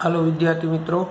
Hello विद्यार्थी मित्रों,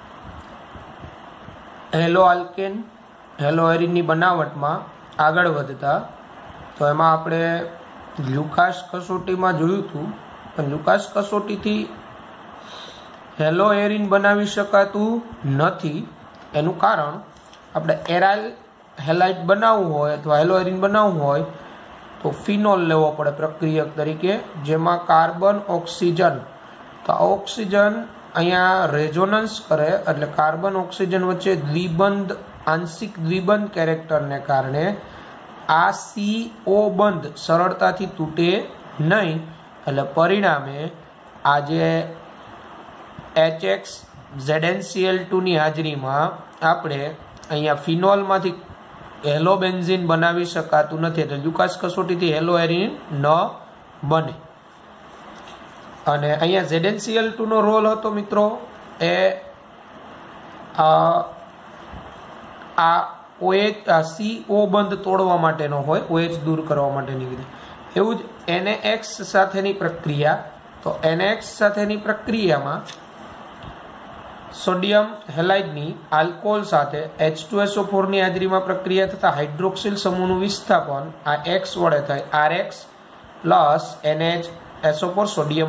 हेलोआल्केन हेलोएरिन बनावट में आगळ वधता तो एमां आपणे ल्यूकास कसोटी में जोयुं हतुं, पण ल्यूकास कसोटी थी हेलोएरिन बनावी शकातुं नथी। एनुं कारण आपणे एराइल हेलाइट बनाववुं होय अथवा हेलोएरिन बनाववुं होय तो फिनोल लेवो पड़े प्रक्रियक तरीके, जेमां कार्बन ऑक्सीजन तो ऑक्सीजन अहींया रेजोनन्स करे एटले कार्बन ऑक्सीजन वच्चे द्विबंध आंशिक द्विबंध केरेक्टर ने कारणे आ CO बंध सरळताथी तूटे नहीं, एटले परिणामे आ जे HX ZnCl2 नी हाजरीमां आपणे अहींया फिनोलमांथी हेलोबेन्जीन बनावी शकातुं नथी, एटले ल्यूकास कसोटीथी हेलोएरिन न बने। अने अहींया ZnCl2 नो रोल हतो मित्रों ए CO बंध तोड़वा माटेनो होय, OH दूर करवा माटेनी विधि। एवुं ज NaX साथेनी प्रक्रिया, तो NaX साथेनी प्रक्रियामां सोडियम हेलाइडनी आल्कोहोल साथे H2SO4 नी हाजरीमां प्रक्रिया थता हाइड्रोक्सिल समूहनुं विस्थापन आ X वडे थाय RX plus NaSO4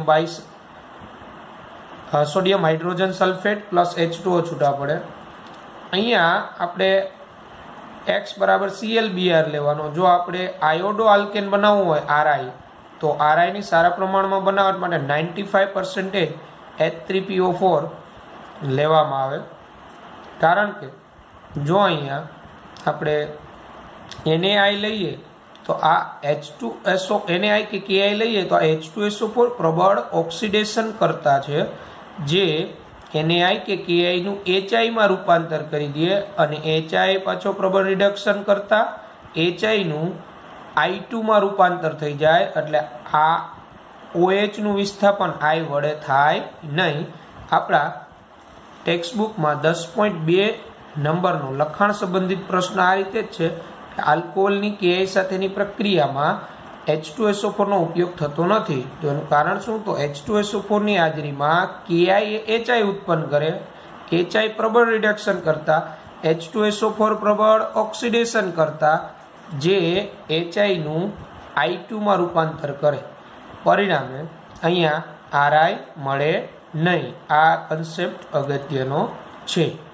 sodium hydrogen sulphate plus H2O छूटा पड़े। अहींया आपणे X बराबर ClBr लेवानो। जो आपणे आयोडो आल्केन बनाववुं होय Ri, तो Ri नी सारा प्रमाणमां बनावट माटे 95% H3PO4 लेवामां आवे, कारण के जो अहींया आपणे NaI लईए तो आ H2SO NaI के Ki लईए तो आ H2SO4 प्रबळ ऑक्सिडेशन करता छे, जे NaI के Ki નું HI માં રૂપાંતર કરી દે અને HI પાછો પ્રબળ રિડક્શન કરતા HI નું I2 માં રૂપાંતર થઈ જાય, એટલે આ OH નું વિસ્થાપન I વડે થાય નહીં। આપણા ટેક્સ્ટ બુક માં 10.2 નંબરનો લખાણ સંબંધિત પ્રશ્ન આ રીતે જ છે કે આલ્કોહોલની Ki સાથેની પ્રક્રિયામાં H2SO4 નો ઉપયોગ થતો નથી। તો એનું કારણ શું? તો H2SO4 ની હાજરીમાં Ki એ HI ઉત્પન્ન કરે, HI પ્રબળ રિડક્શન કરતા H2SO4 પ્રબળ ઓક્સિડેશન કરતા જે HI નું I2 માં રૂપાંતર કરે, પરિણામે અહીંયા Ri મળે નહીં। આ કન્સેપ્ટ અગત્યનો છે।